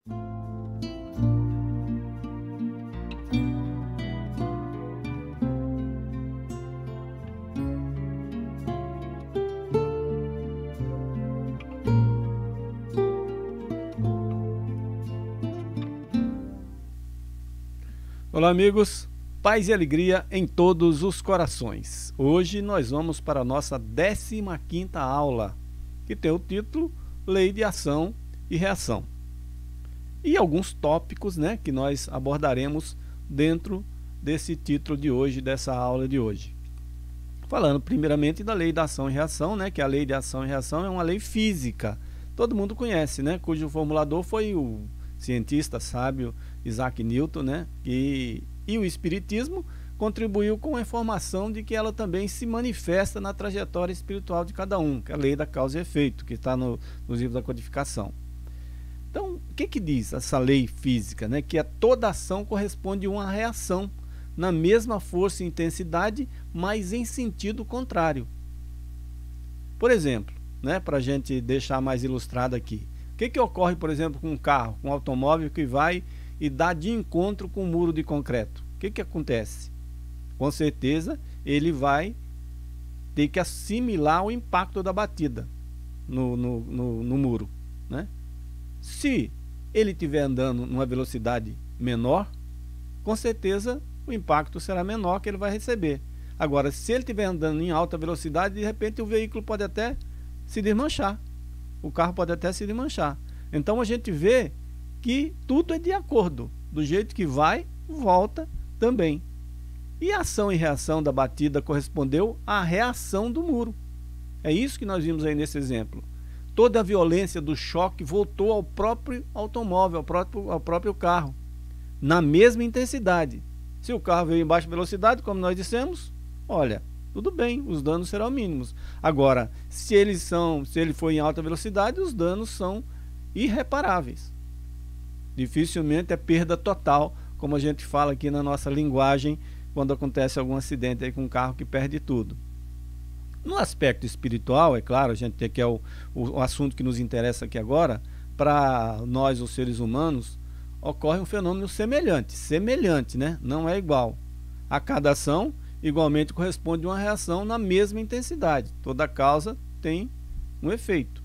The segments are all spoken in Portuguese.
Olá amigos, paz e alegria em todos os corações. Hoje nós vamos para a nossa 15ª aula, que tem o título Lei de Ação e Reação. E alguns tópicos, que nós abordaremos dentro desse título de hoje, dessa aula de hoje. Falando primeiramente da Lei da Ação e Reação, que a Lei de Ação e Reação é uma lei física. Todo mundo conhece, cujo formulador foi o cientista sábio Isaac Newton, e o Espiritismo contribuiu com a informação de que ela também se manifesta na trajetória espiritual de cada um, que é a lei da causa e efeito, que está nos livros da codificação. Então, o que diz essa lei física? Que a toda ação corresponde a uma reação na mesma força e intensidade, mas em sentido contrário. Por exemplo, para a gente deixar mais ilustrado aqui, o que ocorre, por exemplo, com um carro, com um automóvel que vai e dá de encontro com um muro de concreto? O que acontece? Com certeza, ele vai ter que assimilar o impacto da batida no muro. Se ele estiver andando numa velocidade menor, com certeza o impacto será menor que ele vai receber. Agora, se ele estiver andando em alta velocidade, de repente o veículo pode até se desmanchar. O carro pode até se desmanchar. Então a gente vê que tudo é de acordo. Do jeito que vai, volta também. E a ação e reação da batida correspondeu à reação do muro. É isso que nós vimos aí nesse exemplo. Toda a violência do choque voltou ao próprio automóvel, ao próprio carro, na mesma intensidade. Se o carro veio em baixa velocidade, como nós dissemos, olha, tudo bem, os danos serão mínimos. Agora, se ele for em alta velocidade, os danos são irreparáveis. Dificilmente é perda total, como a gente fala aqui na nossa linguagem, quando acontece algum acidente aí com um carro que perde tudo. No aspecto espiritual, é claro, a gente tem que é o assunto que nos interessa aqui agora, para nós, os seres humanos, ocorre um fenômeno semelhante, não é igual. A cada ação igualmente corresponde a uma reação na mesma intensidade. Toda causa tem um efeito,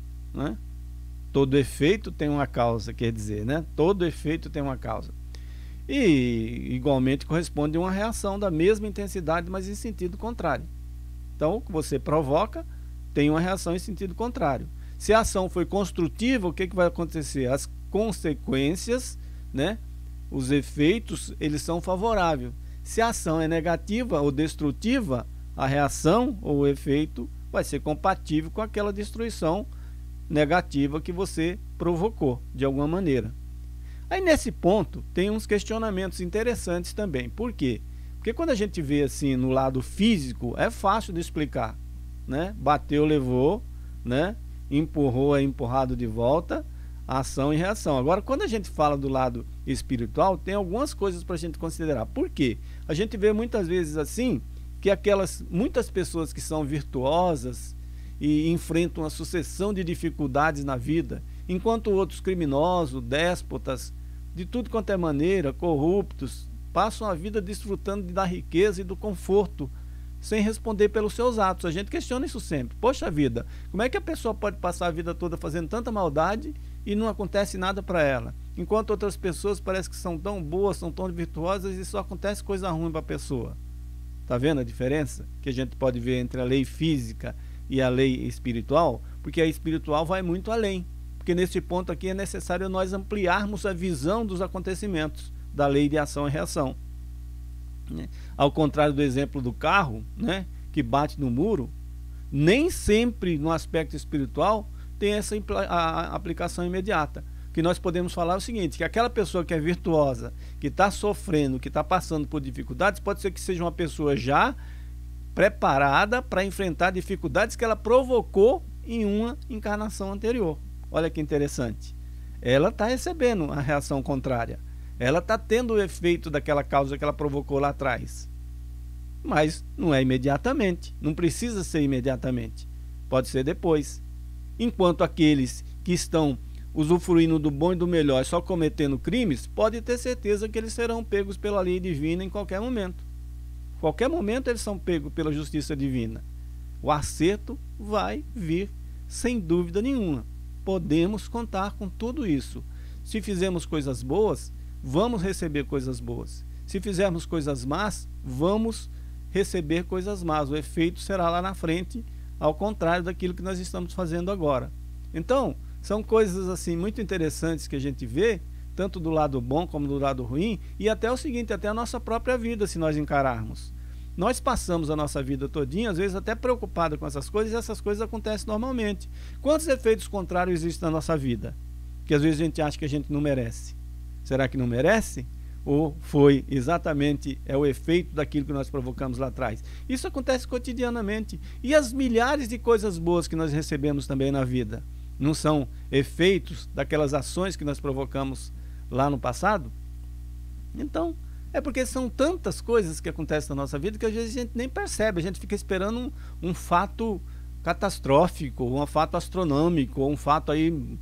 Todo efeito tem uma causa, quer dizer, Todo efeito tem uma causa. E igualmente corresponde a uma reação da mesma intensidade, mas em sentido contrário. Então, o que você provoca tem uma reação em sentido contrário. Se a ação foi construtiva, o que vai acontecer? As consequências, os efeitos, eles são favoráveis. Se a ação é negativa ou destrutiva, a reação ou o efeito vai ser compatível com aquela destruição negativa que você provocou, de alguma maneira. Aí nesse ponto tem uns questionamentos interessantes também. Por quê? Porque quando a gente vê assim no lado físico, é fácil de explicar, Bateu, levou, empurrou, é empurrado de volta, ação e reação. Agora, quando a gente fala do lado espiritual, tem algumas coisas para a gente considerar. Por quê? A gente vê muitas vezes assim, que muitas pessoas que são virtuosas e enfrentam uma sucessão de dificuldades na vida, enquanto outros criminosos, déspotas, de tudo quanto é maneira, corruptos, passam a vida desfrutando da riqueza e do conforto, sem responder pelos seus atos. A gente questiona isso sempre. Poxa vida, como é que a pessoa pode passar a vida toda fazendo tanta maldade e não acontece nada para ela? Enquanto outras pessoas parecem que são tão boas, são tão virtuosas e só acontece coisa ruim para a pessoa. Está vendo a diferença que a gente pode ver entre a lei física e a lei espiritual? Porque a espiritual vai muito além. Porque nesse ponto aqui é necessário nós ampliarmos a visão dos acontecimentos da lei de ação e reação. Ao contrário do exemplo do carro, que bate no muro, nem sempre no aspecto espiritual tem essa aplicação imediata. O que nós podemos falar é o seguinte, que aquela pessoa que é virtuosa, que está sofrendo, que está passando por dificuldades, pode ser que seja uma pessoa já preparada para enfrentar dificuldades que ela provocou em uma encarnação anterior. Olha que interessante. Ela está recebendo a reação contrária. Ela está tendo o efeito daquela causa que ela provocou lá atrás. Mas não é imediatamente. Não precisa ser imediatamente. Pode ser depois. Enquanto aqueles que estão usufruindo do bom e do melhor, só cometendo crimes, pode ter certeza que eles serão pegos pela lei divina em qualquer momento. Qualquer momento eles são pegos pela justiça divina. O acerto vai vir, sem dúvida nenhuma. Podemos contar com tudo isso. Se fizermos coisas boas, vamos receber coisas boas. Se fizermos coisas más, vamos receber coisas más. O efeito será lá na frente, ao contrário daquilo que nós estamos fazendo agora. Então, são coisas assim muito interessantes que a gente vê, tanto do lado bom como do lado ruim, e até o seguinte, até a nossa própria vida, se nós encararmos. Nós passamos a nossa vida todinha, às vezes até preocupado com essas coisas, e essas coisas acontecem normalmente. Quantos efeitos contrários existem na nossa vida? Que às vezes a gente acha que a gente não merece. Será que não merece? Ou foi exatamente o efeito daquilo que nós provocamos lá atrás? Isso acontece cotidianamente. E as milhares de coisas boas que nós recebemos também na vida, não são efeitos daquelas ações que nós provocamos lá no passado? Então, é porque são tantas coisas que acontecem na nossa vida que às vezes a gente nem percebe, a gente fica esperando um fato catastrófico, um fato astronômico, um fato aí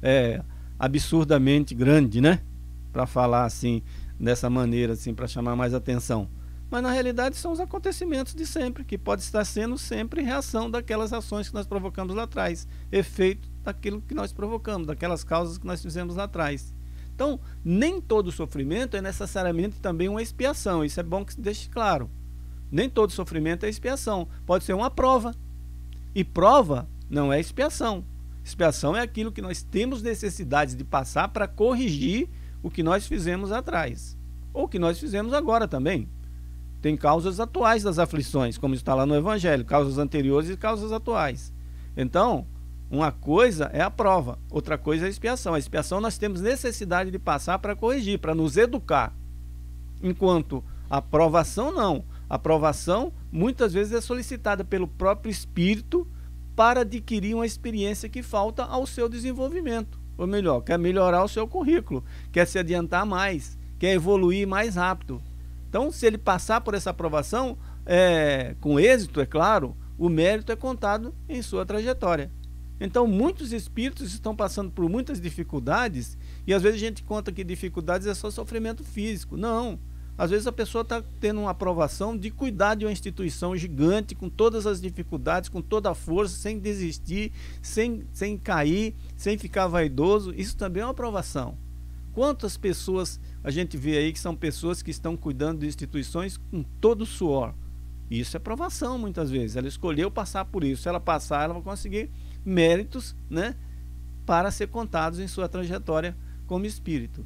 absurdamente grande, né? Para falar assim, dessa maneira, assim, para chamar mais atenção. Mas na realidade são os acontecimentos de sempre, que pode estar sendo sempre reação daquelas ações que nós provocamos lá atrás, efeito daquilo que nós provocamos, daquelas causas que nós fizemos lá atrás. Então, nem todo sofrimento é necessariamente também uma expiação, isso é bom que se deixe claro. Nem todo sofrimento é expiação, pode ser uma prova, e prova não é expiação. Expiação é aquilo que nós temos necessidade de passar para corrigir o que nós fizemos atrás, ou o que nós fizemos agora também. Tem causas atuais das aflições, como está lá no Evangelho, causas anteriores e causas atuais. Então, uma coisa é a prova, outra coisa é a expiação. A expiação nós temos necessidade de passar para corrigir, para nos educar. Enquanto a aprovação não. A aprovação muitas vezes é solicitada pelo próprio espírito para adquirir uma experiência que falta ao seu desenvolvimento. Ou melhor, quer melhorar o seu currículo, quer se adiantar mais, quer evoluir mais rápido. Então, se ele passar por essa aprovação, com êxito, é claro, o mérito é contado em sua trajetória. Então, muitos espíritos estão passando por muitas dificuldades, e às vezes a gente conta que dificuldades é só sofrimento físico. Não. Às vezes a pessoa está tendo uma aprovação de cuidar de uma instituição gigante, com todas as dificuldades, com toda a força, sem desistir, sem cair, sem ficar vaidoso. Isso também é uma aprovação. Quantas pessoas a gente vê aí que são pessoas que estão cuidando de instituições com todo o suor? Isso é aprovação muitas vezes. Ela escolheu passar por isso. Se ela passar, ela vai conseguir méritos, né, para ser contados em sua trajetória como espírito.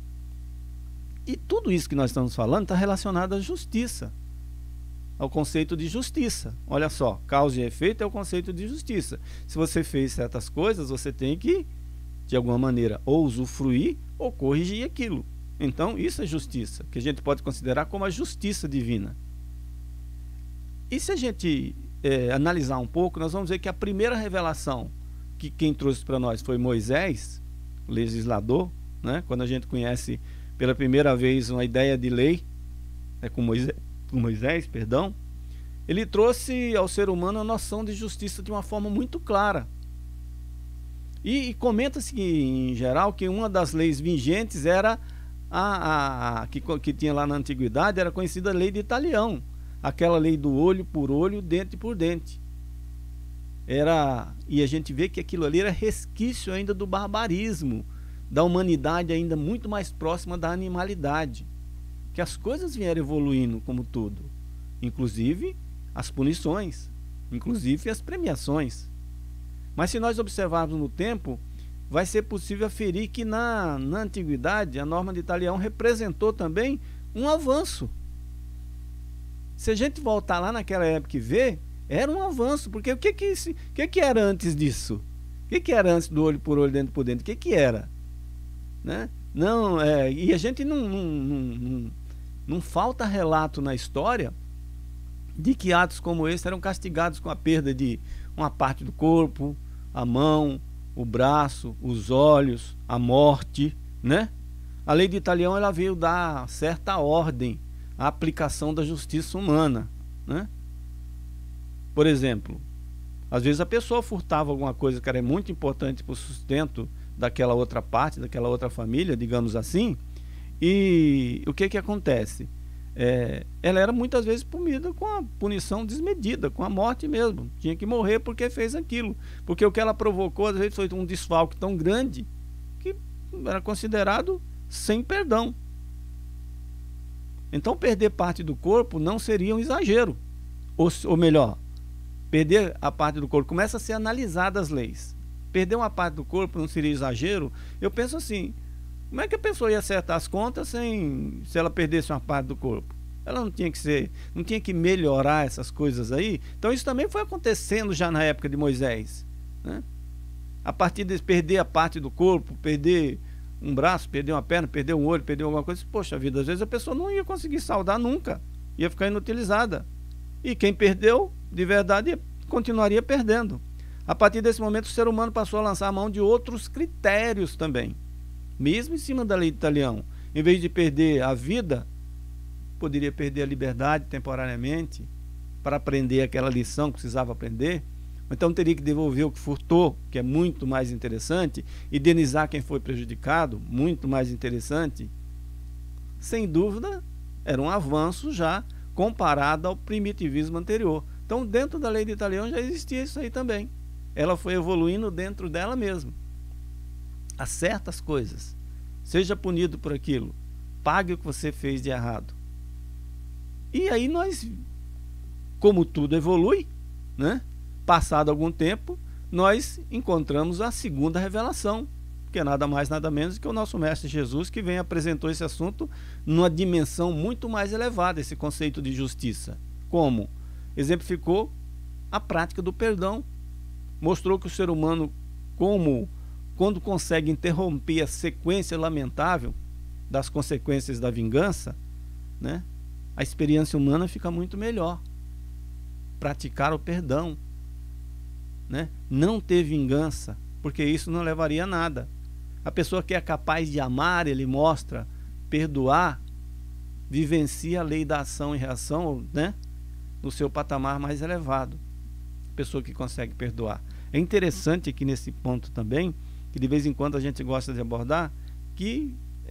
E tudo isso que nós estamos falando está relacionado à justiça, ao conceito de justiça. Olha só, causa e efeito é o conceito de justiça. Se você fez certas coisas, você tem que, de alguma maneira, ou usufruir ou corrigir aquilo. Então, isso é justiça, que a gente pode considerar como a justiça divina. E se a gente analisar um pouco, nós vamos ver que a primeira revelação que quem trouxe para nós foi Moisés, o legislador, né? Quando a gente conhece pela primeira vez uma ideia de lei, com Moisés, ele trouxe ao ser humano a noção de justiça de uma forma muito clara. E comenta-se em geral que uma das leis vigentes era que tinha lá na antiguidade, era conhecida a lei de Italião, aquela lei do olho por olho, dente por dente. E a gente vê que aquilo ali era resquício ainda do barbarismo, da humanidade ainda muito mais próxima da animalidade, que as coisas vieram evoluindo como tudo, inclusive as punições, inclusive as premiações. Mas se nós observarmos no tempo, vai ser possível aferir que na antiguidade a norma de Italião representou também um avanço. Se a gente voltar lá naquela época e ver, era um avanço, porque o que era antes disso? O que era antes do olho por olho, dente por dente? O que era? Né? Não, e a gente não falta relato na história de que atos como esse eram castigados com a perda de uma parte do corpo, a mão, o braço, os olhos, a morte, né? A lei de Italião ela veio dar certa ordem à aplicação da justiça humana, né? Por exemplo, às vezes a pessoa furtava alguma coisa que era muito importante para o sustento daquela outra parte, daquela outra família, digamos assim. E o que acontece? Ela era muitas vezes punida com a punição desmedida, com a morte mesmo. Tinha que morrer porque fez aquilo. Porque o que ela provocou, às vezes, foi um desfalque tão grande que era considerado sem perdão. Então, perder parte do corpo não seria um exagero. Ou melhor, perder a parte do corpo, começa a ser analisada as leis. Perder uma parte do corpo não seria exagero? Eu penso assim, como é que a pessoa ia acertar as contas se ela perdesse uma parte do corpo? Ela não tinha que melhorar essas coisas aí? Então isso também foi acontecendo já na época de Moisés, né? A partir de perder a parte do corpo, perder um braço, perder uma perna, perder um olho, perder alguma coisa, poxa vida, às vezes a pessoa não ia conseguir saudar nunca, ia ficar inutilizada. E quem perdeu, de verdade, continuaria perdendo. A partir desse momento, o ser humano passou a lançar a mão de outros critérios também. Mesmo em cima da lei de Talião, em vez de perder a vida, poderia perder a liberdade temporariamente para aprender aquela lição que precisava aprender. Então teria que devolver o que furtou, que é muito mais interessante, indenizar quem foi prejudicado, muito mais interessante. Sem dúvida, era um avanço já comparado ao primitivismo anterior. Então, dentro da lei de Talião já existia isso aí também. Ela foi evoluindo dentro dela mesma. Há certas coisas, seja punido por aquilo, pague o que você fez de errado. E aí nós, como tudo evolui, né? Passado algum tempo, nós encontramos a segunda revelação, que é nada mais nada menos que o nosso Mestre Jesus, que vem apresentou esse assunto numa dimensão muito mais elevada, esse conceito de justiça. Como? Exemplificou a prática do perdão. Mostrou que o ser humano, quando consegue interromper a sequência lamentável das consequências da vingança, né, a experiência humana fica muito melhor. Praticar o perdão, né, não ter vingança, porque isso não levaria a nada. A pessoa que é capaz de amar, ele mostra, perdoar, vivencia a lei da ação e reação, né, no seu patamar mais elevado. Pessoa que consegue perdoar. É interessante aqui nesse ponto também, que de vez em quando a gente gosta de abordar, que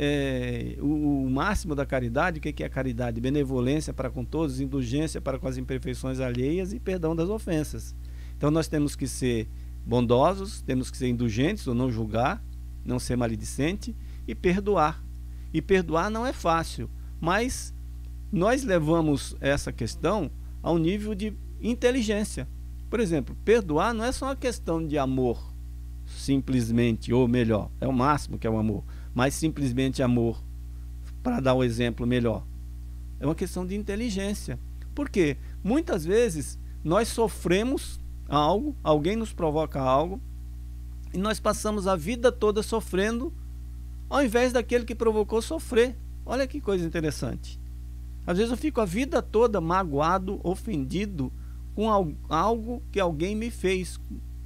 o máximo da caridade, o que é a caridade? Benevolência para com todos, indulgência para com as imperfeições alheias e perdão das ofensas. Então nós temos que ser bondosos, temos que ser indulgentes, ou não julgar, não ser maledicente, e perdoar. E perdoar não é fácil, mas nós levamos essa questão ao nível de inteligência. Por exemplo, perdoar não é só uma questão de amor, simplesmente, ou melhor, é o máximo que é o amor, mas simplesmente amor, para dar um exemplo melhor. É uma questão de inteligência. Por quê? Muitas vezes nós sofremos algo, alguém nos provoca algo, e nós passamos a vida toda sofrendo, ao invés daquele que provocou sofrer. Olha que coisa interessante. Às vezes eu fico a vida toda magoado, ofendido com algo que alguém me fez.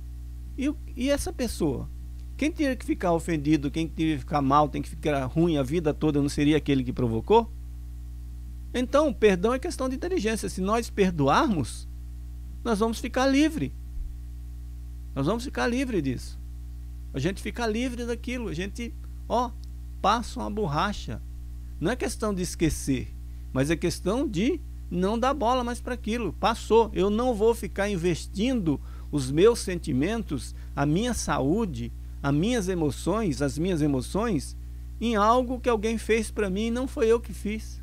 E essa pessoa? Quem teria que ficar ofendido, quem teria que ficar mal, tem que ficar ruim a vida toda, não seria aquele que provocou? Então, perdão é questão de inteligência. Se nós perdoarmos, nós vamos ficar livre. Nós vamos ficar livre disso. A gente fica livre daquilo. A gente, passa uma borracha. Não é questão de esquecer, mas é questão de não dar bola mais para aquilo. Passou. Eu não vou ficar investindo os meus sentimentos, a minha saúde, as minhas emoções em algo que alguém fez para mim e não foi eu que fiz.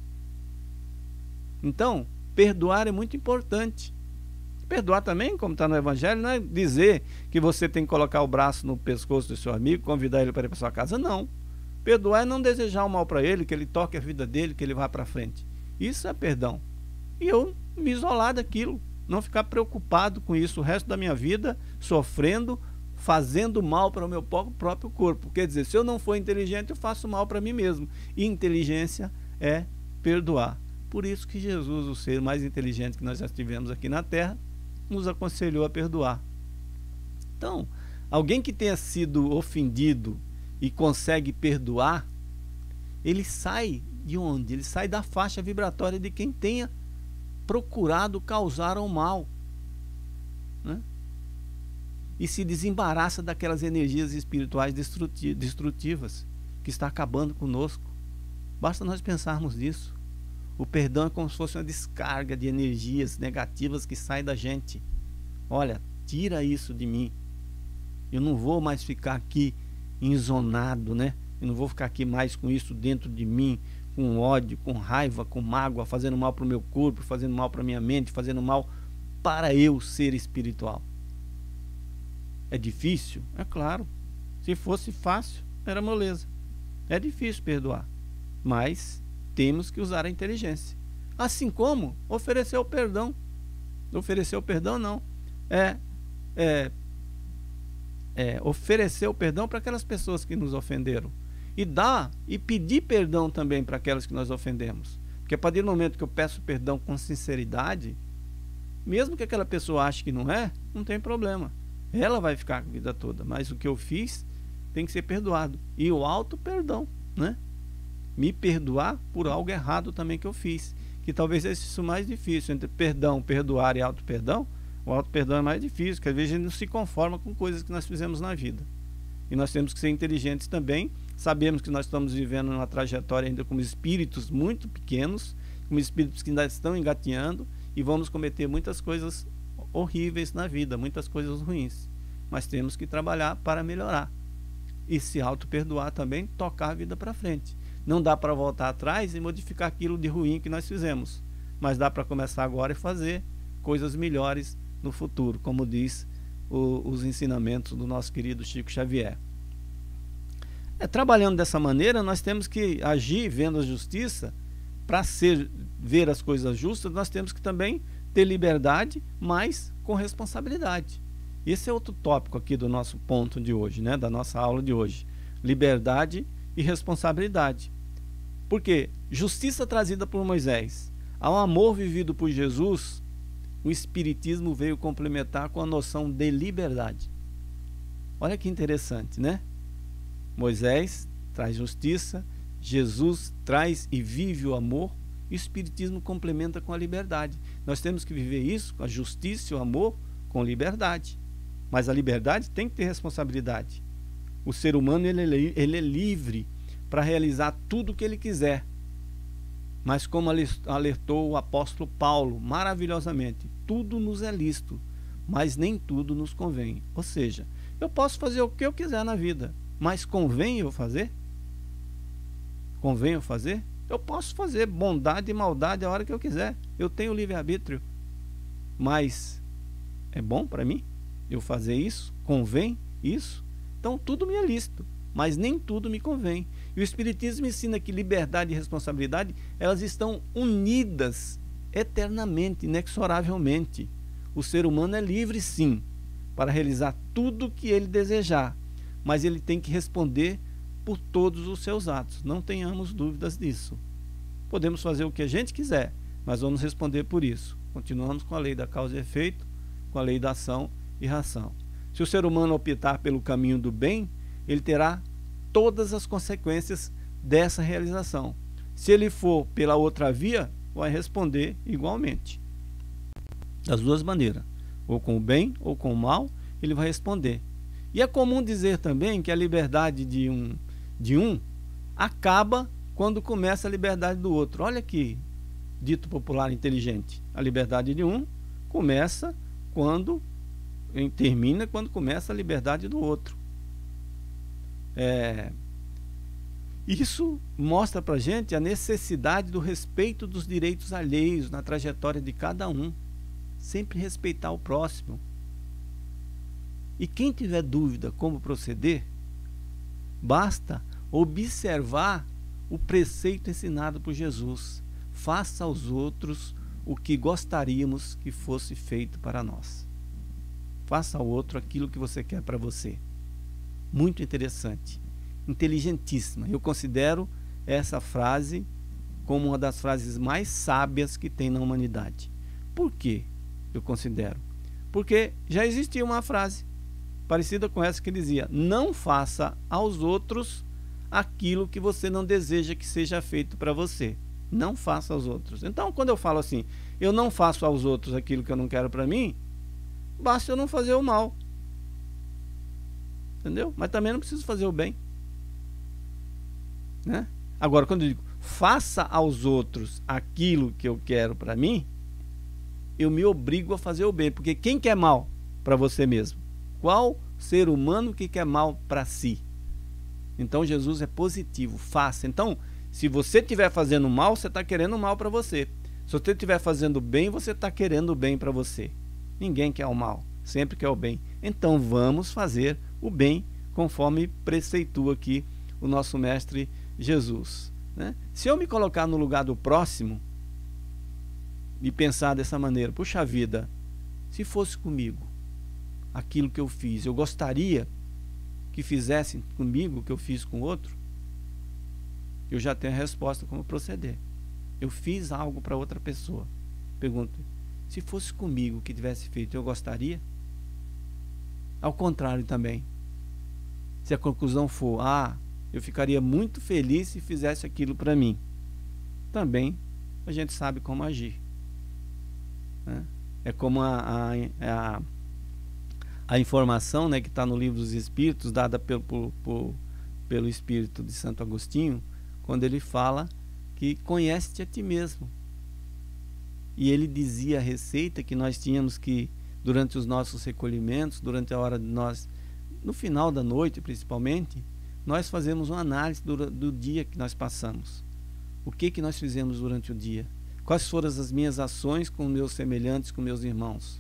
Então, perdoar é muito importante. Perdoar também, como está no Evangelho, não é dizer que você tem que colocar o braço no pescoço do seu amigo, convidar ele para ir para sua casa, não. Perdoar é não desejar o mal para ele, que ele toque a vida dele, que ele vá para frente. Isso é perdão. E eu me isolar daquilo, não ficar preocupado com isso o resto da minha vida, sofrendo, fazendo mal para o meu próprio corpo. Quer dizer, se eu não for inteligente, eu faço mal para mim mesmo. E inteligência é perdoar. Por isso que Jesus, o ser mais inteligente que nós já tivemos aqui na Terra, nos aconselhou a perdoar. Então, alguém que tenha sido ofendido e consegue perdoar, ele sai de onde? Ele sai da faixa vibratória de quem tenha procurado causar o mal, né? e se desembaraça daquelas energias espirituais destrutivas que está acabando conosco. Basta nós pensarmos nisso. O perdão é como se fosse uma descarga de energias negativas que sai da gente. Olha, tira isso de mim. Eu não vou mais ficar aqui enzonado, né? Eu não vou ficar aqui mais com isso dentro de mim, com ódio, com raiva, com mágoa, fazendo mal para o meu corpo, fazendo mal para a minha mente, fazendo mal para eu ser espiritual. É difícil? É claro. Se fosse fácil, era moleza. É difícil perdoar, mas temos que usar a inteligência. Assim como oferecer o perdão. Oferecer o perdão não. Oferecer o perdão para aquelas pessoas que nos ofenderam. E pedir perdão também para aquelas que nós ofendemos. Porque a partir do momento que eu peço perdão com sinceridade, mesmo que aquela pessoa ache que não é, não tem problema. Ela vai ficar a vida toda. Mas o que eu fiz tem que ser perdoado. E o auto-perdão, né? Me perdoar por algo errado também que eu fiz. Que talvez seja isso mais difícil. Entre perdão, perdoar e auto-perdão, o auto-perdão é mais difícil, porque às vezes a gente não se conforma com coisas que nós fizemos na vida. E nós temos que ser inteligentes também. Sabemos que nós estamos vivendo uma trajetória ainda como espíritos muito pequenos, como espíritos que ainda estão engatinhando, e vamos cometer muitas coisas horríveis na vida, muitas coisas ruins. Mas temos que trabalhar para melhorar. E se auto-perdoar também, tocar a vida para frente. Não dá para voltar atrás e modificar aquilo de ruim que nós fizemos. Mas dá para começar agora e fazer coisas melhores no futuro, como diz os ensinamentos do nosso querido Chico Xavier. Trabalhando dessa maneira, nós temos que agir vendo a justiça. Para ver as coisas justas, nós temos que também ter liberdade, mas com responsabilidade. Esse é outro tópico aqui do nosso ponto de hoje, né? Da nossa aula de hoje. Liberdade e responsabilidade. Porque justiça trazida por Moisés, ao amor vivido por Jesus, o Espiritismo veio complementar com a noção de liberdade. Olha que interessante, né? Moisés traz justiça, Jesus traz e vive o amor, e o Espiritismo complementa com a liberdade. Nós temos que viver isso, a justiça e o amor, com liberdade. Mas a liberdade tem que ter responsabilidade. O ser humano ele é livre para realizar tudo o que ele quiser. Mas como alertou o apóstolo Paulo maravilhosamente, tudo nos é lícito, mas nem tudo nos convém. Ou seja, eu posso fazer o que eu quiser na vida, mas convém eu fazer? Convém eu fazer? Eu posso fazer bondade e maldade a hora que eu quiser. Eu tenho livre-arbítrio. Mas é bom para mim eu fazer isso? Convém isso? Então tudo me é lícito, mas nem tudo me convém. E o Espiritismo ensina que liberdade e responsabilidade, elas estão unidas eternamente, inexoravelmente. O ser humano é livre, sim, para realizar tudo o que ele desejar, mas ele tem que responder por todos os seus atos. Não tenhamos dúvidas disso. Podemos fazer o que a gente quiser, mas vamos responder por isso. Continuamos com a lei da causa e efeito, com a lei da ação e reação. Se o ser humano optar pelo caminho do bem, ele terá todas as consequências dessa realização. Se ele for pela outra via, vai responder igualmente. Das duas maneiras, ou com o bem ou com o mal, ele vai responder. E é comum dizer também que a liberdade de um acaba quando começa a liberdade do outro. Olha que dito popular inteligente. A liberdade de um começa quando termina quando começa a liberdade do outro. Isso mostra pra gente a necessidade do respeito dos direitos alheios na trajetória de cada um. Sempre respeitar o próximo. E quem tiver dúvida como proceder, basta observar o preceito ensinado por Jesus. Faça aos outros o que gostaríamos que fosse feito para nós. Faça ao outro aquilo que você quer para você. Muito interessante, inteligentíssima. Eu considero essa frase como uma das frases mais sábias que tem na humanidade. Por quê? Eu considero. Porque já existia uma frase parecida com essa que dizia: não faça aos outros aquilo que você não deseja que seja feito para você. Não faça aos outros. Então, quando eu falo assim, eu não faço aos outros aquilo que eu não quero para mim, basta eu não fazer o mal. entendeu? Mas também não preciso fazer o bem, né? Agora, quando eu digo faça aos outros aquilo que eu quero para mim, eu me obrigo a fazer o bem, porque quem quer mal para você mesmo? Qual ser humano que quer mal para si? Então Jesus é positivo, faça. Então, se você estiver fazendo mal, você está querendo mal para você. Se você estiver fazendo bem, você está querendo o bem para você. Ninguém quer o mal, sempre quer o bem. Então vamos fazer o bem, conforme preceitua aqui o nosso mestre Jesus, né? Se eu me colocar no lugar do próximo e pensar dessa maneira, puxa vida, se fosse comigo aquilo que eu fiz, eu gostaria que fizessem comigo o que eu fiz com outro, eu já tenho a resposta como proceder. Eu fiz algo para outra pessoa. Pergunto, se fosse comigo que tivesse feito, eu gostaria? Ao contrário também, se a conclusão for, eu ficaria muito feliz se fizesse aquilo para mim, também a gente sabe como agir, né? É como a informação, né, que está no Livro dos Espíritos, dada pelo Espírito de Santo Agostinho, quando ele fala que conhece-te a ti mesmo. E ele dizia a receita que nós tínhamos que, durante os nossos recolhimentos, durante a hora de nós, no final da noite principalmente, nós fazemos uma análise do dia que nós passamos. O que nós fizemos durante o dia? Quais foram as minhas ações com meus semelhantes, com meus irmãos?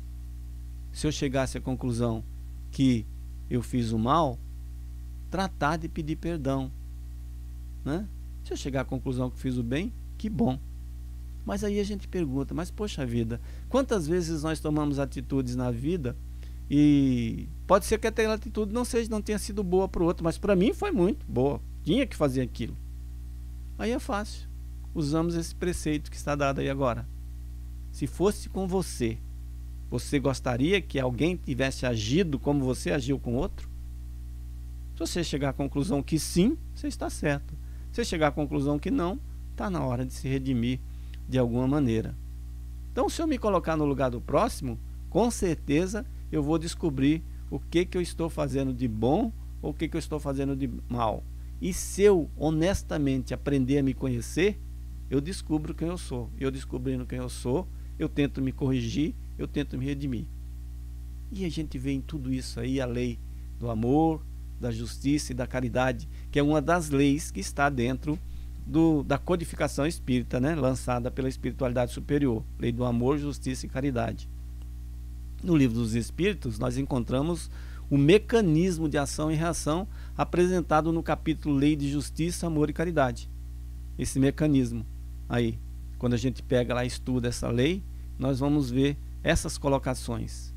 Se eu chegasse à conclusão que eu fiz o mal, tratar de pedir perdão, né? Se eu chegar à conclusão que fiz o bem, que bom. Mas aí a gente pergunta, mas poxa vida, quantas vezes nós tomamos atitudes na vida e pode ser que aquela atitude não tenha sido boa para o outro, mas para mim foi muito boa, tinha que fazer aquilo. Aí é fácil, usamos esse preceito que está dado aí agora. Se fosse com você, você gostaria que alguém tivesse agido como você agiu com outro? Se você chegar à conclusão que sim, você está certo. Se você chegar à conclusão que não, está na hora de se redimir de alguma maneira. Então, se eu me colocar no lugar do próximo, com certeza eu vou descobrir o que eu estou fazendo de bom ou o que eu estou fazendo de mal. E se eu honestamente aprender a me conhecer, eu descubro quem eu sou. Eu descobrindo quem eu sou, eu tento me corrigir, eu tento me redimir. E a gente vê em tudo isso aí a lei do amor, da justiça e da caridade, que é uma das leis que está dentro da codificação espírita, né? Lançada pela espiritualidade superior. Lei do amor, justiça e caridade. No Livro dos Espíritos, nós encontramos o mecanismo de ação e reação apresentado no capítulo Lei de Justiça, Amor e Caridade. Esse mecanismo aí, quando a gente pega lá e estuda essa lei, nós vamos ver essas colocações.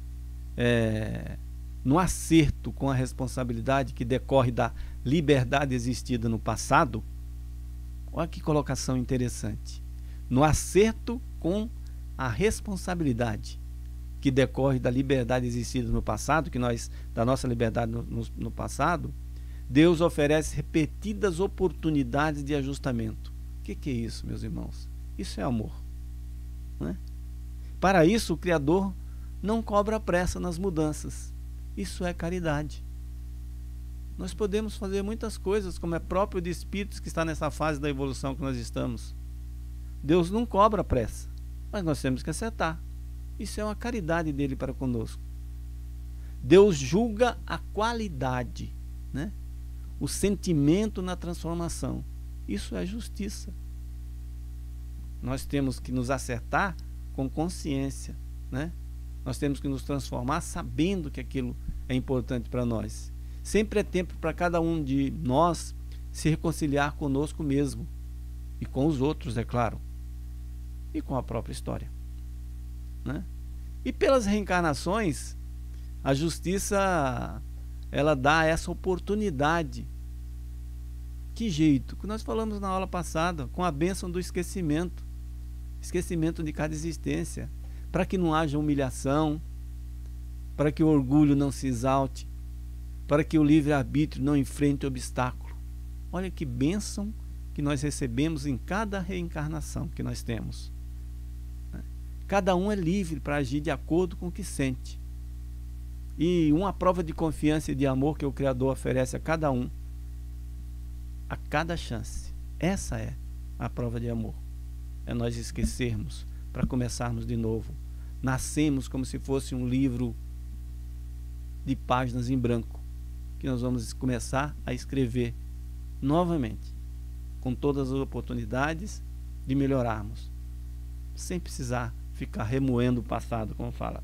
No acerto com a responsabilidade que decorre da liberdade existida no passado, olha que colocação interessante. No acerto com a responsabilidade que decorre da liberdade existida no passado, da nossa liberdade no passado, Deus oferece repetidas oportunidades de ajustamento. O que é isso, meus irmãos? Isso é amor, né? Para isso, o Criador não cobra pressa nas mudanças. Isso é caridade. Nós podemos fazer muitas coisas, como é próprio de espíritos que está nessa fase da evolução que nós estamos. Deus não cobra pressa, mas nós temos que acertar. Isso é uma caridade dele para conosco. Deus julga a qualidade, né? O sentimento na transformação. Isso é justiça. Nós temos que nos acertar com consciência, né? Nós temos que nos transformar sabendo que aquilo é importante para nós. Sempre é tempo para cada um de nós se reconciliar conosco mesmo e com os outros, é claro, e com a própria história, né? E pelas reencarnações, a justiça, ela dá essa oportunidade. Que jeito? Que nós falamos na aula passada, com a bênção do esquecimento de cada existência, para que não haja humilhação, para que o orgulho não se exalte, para que o livre-arbítrio não enfrente obstáculo. Olha que bênção que nós recebemos em cada reencarnação que nós temos. Cada um é livre para agir de acordo com o que sente. E uma prova de confiança e de amor que o Criador oferece a cada um, a cada chance. Essa é a prova de amor. É nós esquecermos para começarmos de novo. Nascemos como se fosse um livro de páginas em branco, que nós vamos começar a escrever novamente, com todas as oportunidades de melhorarmos, sem precisar ficar remoendo o passado, como fala.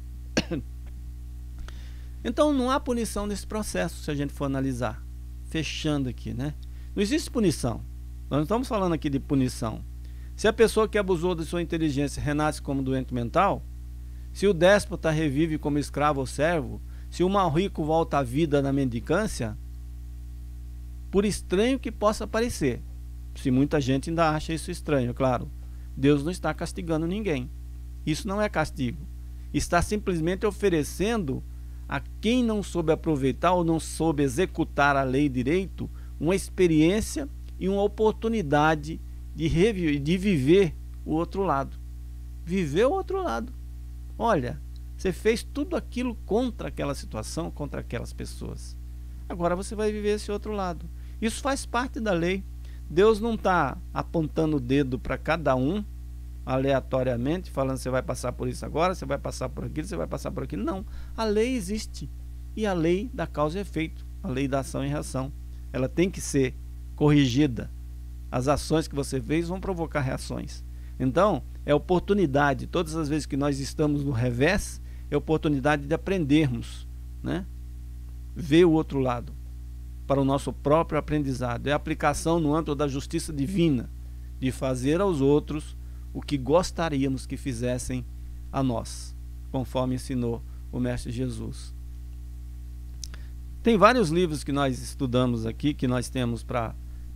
Então não há punição nesse processo, se a gente for analisar. Fechando aqui, né? Não existe punição. Nós não estamos falando aqui de punição. Se a pessoa que abusou de sua inteligência renasce como doente mental, se o déspota revive como escravo ou servo, se o mal rico volta à vida na mendicância, por estranho que possa parecer, se muita gente ainda acha isso estranho, claro, Deus não está castigando ninguém. Isso não é castigo. Está simplesmente oferecendo a quem não soube aproveitar ou não soube executar a lei direito uma experiência e uma oportunidade de viver o outro lado. Viver o outro lado. Olha, você fez tudo aquilo contra aquela situação, contra aquelas pessoas. Agora você vai viver esse outro lado. Isso faz parte da lei. Deus não está apontando o dedo para cada um aleatoriamente, falando você vai passar por isso agora, você vai passar por aquilo, você vai passar por aquilo. Não. A lei existe. E a lei da causa e efeito, a lei da ação e reação. Ela tem que ser corrigida. As ações que você fez vão provocar reações. Então, é oportunidade. Todas as vezes que nós estamos no revés, é oportunidade de aprendermos, né? Ver o outro lado para o nosso próprio aprendizado. É aplicação no âmbito da justiça divina, de fazer aos outros o que gostaríamos que fizessem a nós, conforme ensinou o Mestre Jesus. Tem vários livros que nós estudamos aqui, que nós temos para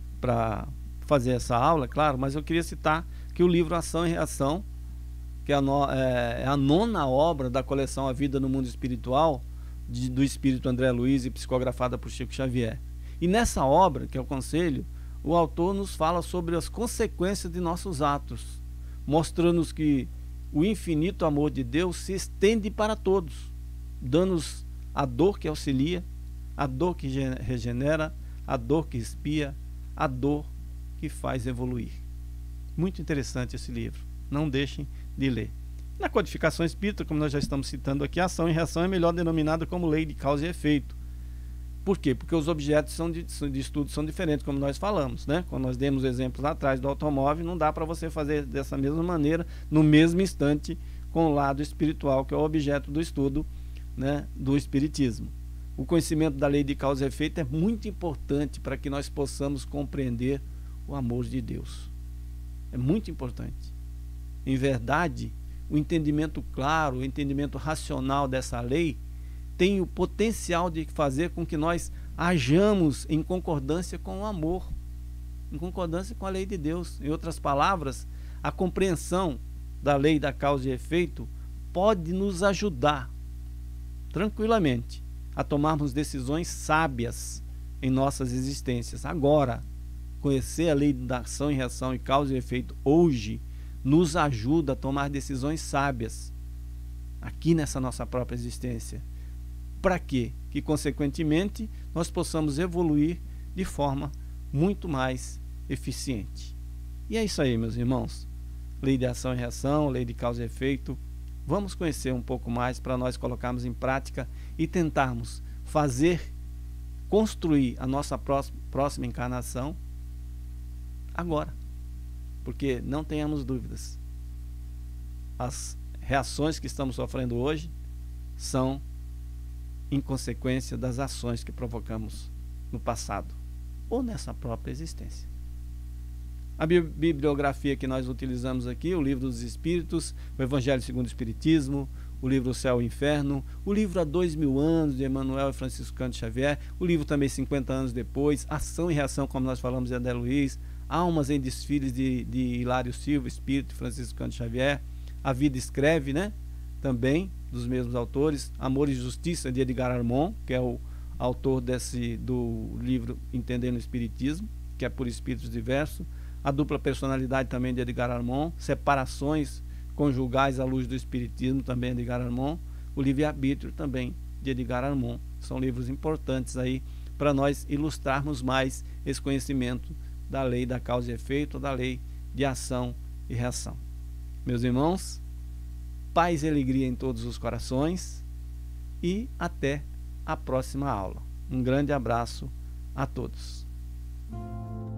fazer essa aula, claro, mas eu queria citar que o livro Ação e Reação, que é a nona obra da coleção A Vida no Mundo Espiritual, do Espírito André Luiz e psicografada por Chico Xavier. E nessa obra, que é o Conselho, o autor nos fala sobre as consequências de nossos atos, mostrando-nos que o infinito amor de Deus se estende para todos, dando-nos a dor que auxilia, a dor que regenera, a dor que expia, a dor que faz evoluir. Muito interessante esse livro, não deixem de ler. Na codificação espírita, como nós já estamos citando aqui, a ação e reação é melhor denominada como lei de causa e efeito. Por quê? Porque os objetos de estudo são diferentes, como nós falamos, né? Quando nós demos exemplos lá atrás do automóvel, não dá para você fazer dessa mesma maneira, no mesmo instante, com o lado espiritual, que é o objeto do estudo, né, do espiritismo. O conhecimento da lei de causa e efeito é muito importante para que nós possamos compreender o amor de Deus. É muito importante. Em verdade, o entendimento claro, o entendimento racional dessa lei tem o potencial de fazer com que nós hajamos em concordância com o amor, em concordância com a lei de Deus. Em outras palavras, a compreensão da lei da causa e efeito pode nos ajudar tranquilamente a tomarmos decisões sábias em nossas existências. Agora, conhecer a lei da ação e reação e causa e efeito hoje nos ajuda a tomar decisões sábias aqui nessa nossa própria existência. Para quê? Que, consequentemente, nós possamos evoluir de forma muito mais eficiente. E é isso aí, meus irmãos. Lei de ação e reação, lei de causa e efeito. Vamos conhecer um pouco mais para nós colocarmos em prática e tentarmos construir a nossa próxima encarnação agora. Porque não tenhamos dúvidas, as reações que estamos sofrendo hoje são em consequência das ações que provocamos no passado ou nessa própria existência. A bibliografia que nós utilizamos aqui, o Livro dos Espíritos, o Evangelho segundo o Espiritismo, o livro O Céu e o Inferno, o livro Há 2000 anos, de Emmanuel e Francisco Cândido Xavier, o livro também 50 anos depois, Ação e Reação, como nós falamos, de André Luiz, Almas em Desfiles, de Hilário Silva, Espírito, Francisco Cândido Xavier, A Vida Escreve, né? Também, dos mesmos autores, Amor e Justiça, de Edgar Armond, que é o autor do livro Entendendo o Espiritismo, que é por espíritos diversos, A Dupla Personalidade, também de Edgar Armond, Separações Conjugais à Luz do Espiritismo, também de Edgar Armond, o Livre-Arbítrio, também de Edgar Armond. São livros importantes aí para nós ilustrarmos mais esse conhecimento da lei da causa e efeito, da lei de ação e reação. Meus irmãos, paz e alegria em todos os corações e até a próxima aula. Um grande abraço a todos.